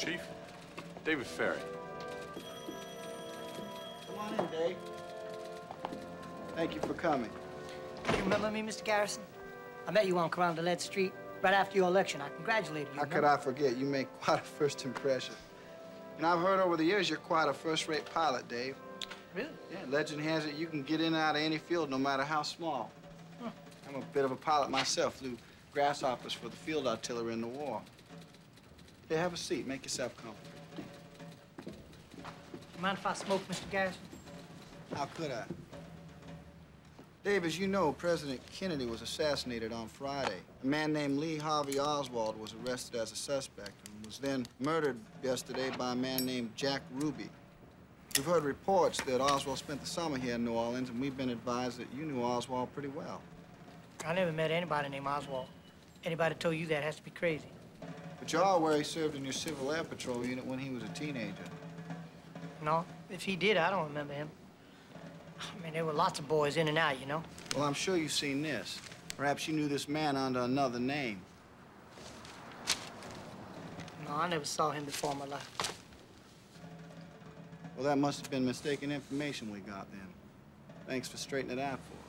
Chief, David Ferry. Come on in, Dave. Thank you for coming. You remember me, Mr. Garrison? I met you on Carondelet Street right after your election. I congratulated you. How could I forget? You make quite a first impression. And I've heard over the years you're quite a first-rate pilot, Dave. Really? Yeah, legend has it you can get in and out of any field, no matter how small. Huh. I'm a bit of a pilot myself. Flew grasshoppers for the field artillery in the war. Here, have a seat. Make yourself comfortable. You mind if I smoke, Mr. Garrison? How could I? Dave, as you know, President Kennedy was assassinated on Friday. A man named Lee Harvey Oswald was arrested as a suspect and was then murdered yesterday by a man named Jack Ruby. We've heard reports that Oswald spent the summer here in New Orleans, and we've been advised that you knew Oswald pretty well. I never met anybody named Oswald. Anybody told you that has to be crazy. But you're aware he served in your Civil Air Patrol unit when he was a teenager. No, if he did, I don't remember him. I mean, there were lots of boys in and out, you know? Well, I'm sure you've seen this. Perhaps you knew this man under another name. No, I never saw him before in my life. Well, that must have been mistaken information we got then. Thanks for straightening it out for us.